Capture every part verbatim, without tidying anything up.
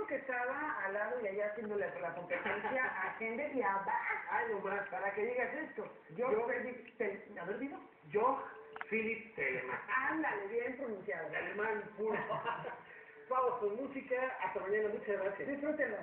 eso que estaba al lado y allá haciéndole la competencia a gente y a Bach. Ay, nomás, para que digas esto. Yo, Yo, Philip Tel- a ver, dilo. yo, Philip Telemann. Ándale, bien pronunciado. De alemán puro. Vamos con música. Hasta mañana. Muchas gracias. Disfrútenlo.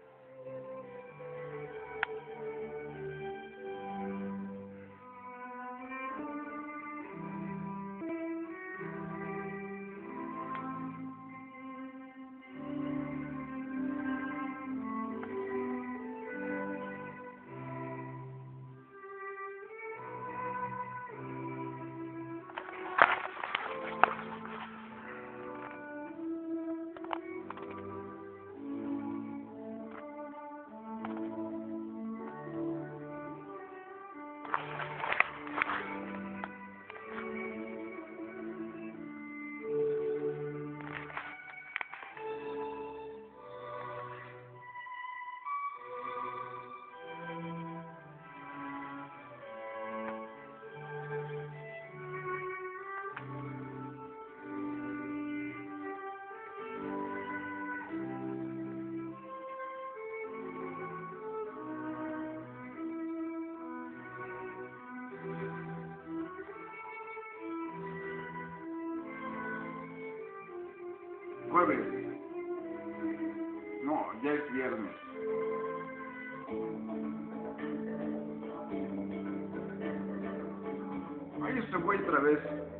Jueves. No, ya es viernes. Ay, este güey otra vez.